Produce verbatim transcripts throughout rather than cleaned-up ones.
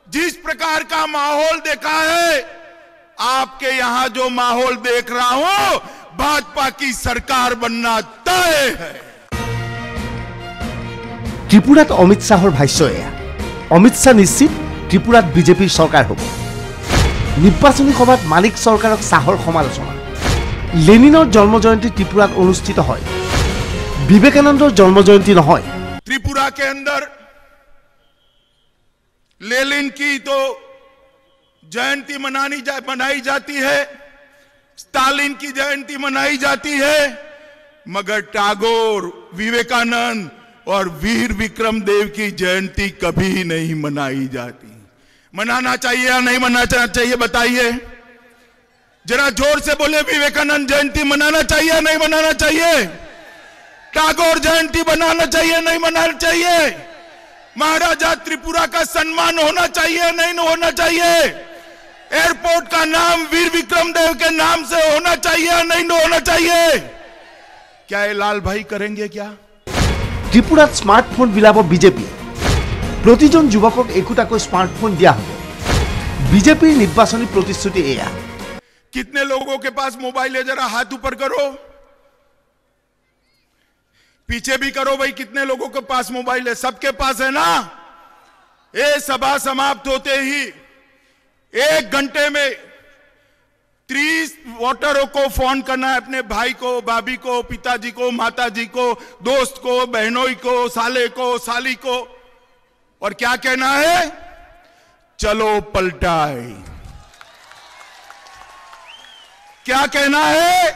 जिस प्रकार का माहौल देखा है, आपके यहां जो माहौल देख रहा हूं, भाजपा की सरकार बनना तय है। त्रिपुरात अमित शाहर भाष्य एया। अमित शाह निश्चित त्रिपुरात बीजेपीर सरकार होब। निर्वाचनी सभात मालिक सरकारक शाहर समालोचना। लेनिनर जन्म जयंती त्रिपुरात अनुष्ठित है, विवेकानंदर जन्म जयंती नहय। त्रिपुरा के अंदर लेनिन की तो जयंती मनानी जा, मनाई जाती है, स्टालिन की जयंती मनाई जाती है, मगर टैगोर, विवेकानंद और वीर विक्रम देव की जयंती कभी नहीं मनाई जाती। मनाना चाहिए या नहीं मनाना चाहिए, बताइए जरा जोर से बोले। विवेकानंद जयंती मनाना चाहिए या नहीं मनाना चाहिए? टैगोर जयंती मनाना चाहिए नहीं मनाना चाहिए? महाराजा त्रिपुरा का सम्मान होना चाहिए नहीं होना चाहिए? एयरपोर्ट का नाम वीर विक्रम देव के नाम से होना चाहिए या नहीं होना चाहिए? क्या ये लाल भाई करेंगे क्या? त्रिपुरात स्मार्टफोन बिलाब बीजेपी। प्रतिजन युवকক एकूटाको स्मार्टफोन दिया होबो। बीजेपी निर्वाचनी प्रतिश्रुति एया। कितने लोगों के पास मोबाइल है? जरा हाथ ऊपर करो, पीछे भी करो भाई। कितने लोगों के पास मोबाइल है? सबके पास है ना? ये सभा समाप्त होते ही एक घंटे में तीस वोटरों को फोन करना है, अपने भाई को, भाभी को, पिताजी को, माताजी को, दोस्त को, बहनोई को, साले को, साली को, और क्या कहना है? चलो पलटाए। क्या कहना है?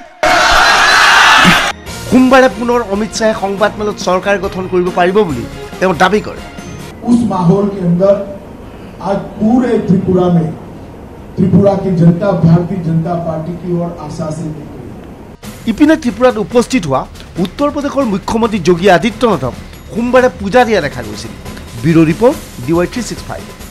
सोमवार पुनर अमित शाह संवादमेलत सरकार गठन करिब पारिब बुली तेओ दाबी करे। उस माहौल के अंदर आज पूरे त्रिपुरा में त्रिपुरा की जनता भारतीय जनता पार्टी की ओर आशा से देख रही। इपिने त्रिपुरात उपस्थित हुआ उत्तर प्रदेशर मुख्यमंत्री योगी आदित्यनाथक सोमवार पूजा दिया देखा गई। Bureau report D Y three six five.